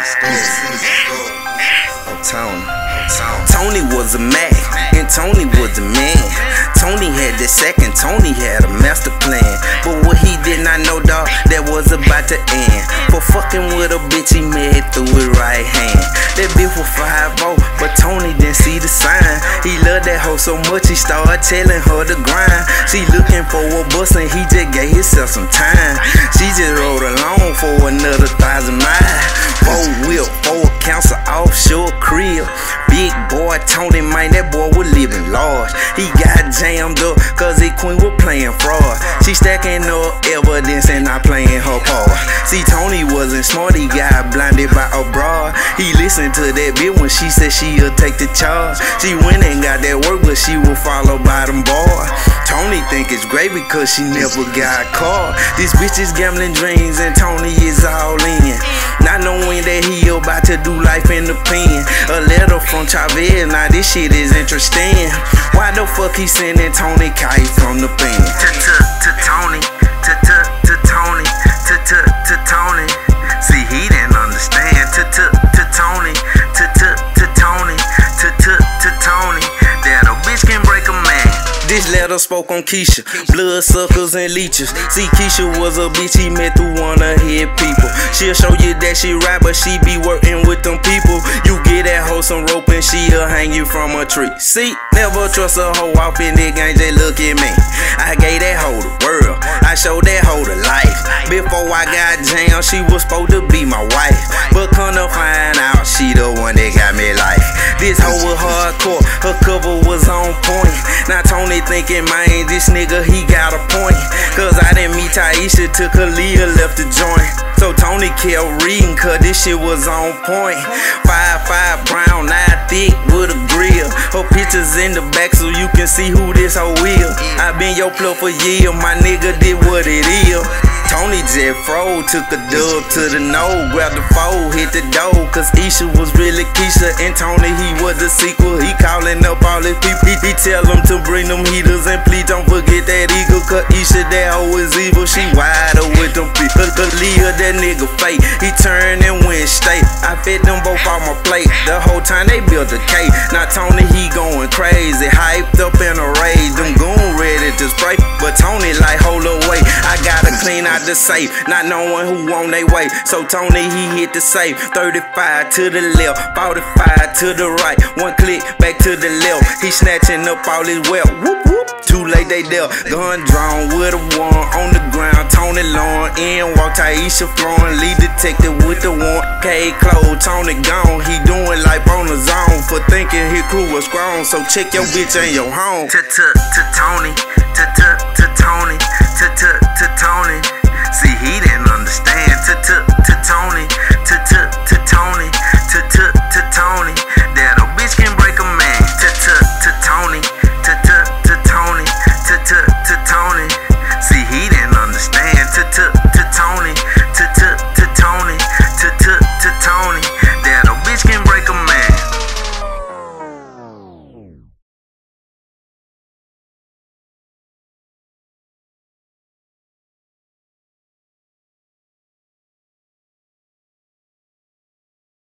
Tony was a Mac, and Tony was a man. Tony had that second, Tony had a master plan. But what he did not know, dawg, that was about to end. For fucking with a bitch, he made through his right hand. That bitch was 5'0", but Tony didn't see the sign. He loved that hoe so much, he started telling her to grind. She looking for a bus, and he just gave himself some time. She just rode along for another 1,000 miles. 4 whip, 4 accounts of offshore crib. Big boy Tony, man, that boy was living large. He got jammed up cause his queen was playing fraud. She stacking up evidence and not playing her part. See, Tony wasn't smart, he got blinded by a broad. He listened to that bitch when she said she'll take the charge. She went and got that work, but she was followed by them boys. Tony think it's great because she never got caught. This bitch is gambling dreams and Tony is all in. Not knowing that he about to do life in the pen. A letter from Chavez, now this shit is interesting. Why the fuck he sending Tony Kite from the pen? To Tony, to Tony, to Tony. See, he didn't understand. To Tony, to Tony, to Tony. That a bitch can break a man. This letter spoke on Keisha, bloodsuckers and leeches. See, Keisha was a bitch he met through one of his people. She'll show you that she right, but she be working with them people. You get that hoe some rope and she'll hang you from a tree. See, never trust a hoe off in this game, just look at me. I gave that hoe the world, I showed that hoe the life. Before I got jammed, she was supposed to be my wife, but come to find out, she the one that got me life. This hoe was hardcore, her cover was on point. Now Tony thinking, man, this nigga, he got a point. Cause I didn't meet Taisha till Kalia left the joint. So Tony kept reading cause this shit was on point. 5'5", brown, 9 thick with a grill. Her pictures in the back so you can see who this hoe is. I been your plug for years, my nigga did what it is. Tony just froze, took a dub to the nose, grabbed the fold, hit the door. Cause Isha was really Keisha and Tony, he was the sequel. He calling up all his people, he tell them to bring them heaters. And please don't forget that eagle, cause Isha, that hoe is evil. She wide up with them people, Kalia, that nigga fake. He turned and went straight. I fed them both on my plate. The whole time they built a cake. Now Tony, he going crazy, hyped up in a rage. Them goon ready to spray, but Tony like, hold away, I gotta clean out the safe, not knowing who on they way. So Tony, he hit the safe. 35 to the left, 45 to the right. One click back to the left. He snatching up all his wealth. Whoop whoop. Too late they there. Gun drawn with a one on the ground. Tony lawn in, walk Taisha flowing. Lead detective with the one. K clothes, Tony gone. He doing life on the zone for thinking his crew was grown. So check your bitch and your home. To Tony, to Tony, to Tony. See, he didn't understand.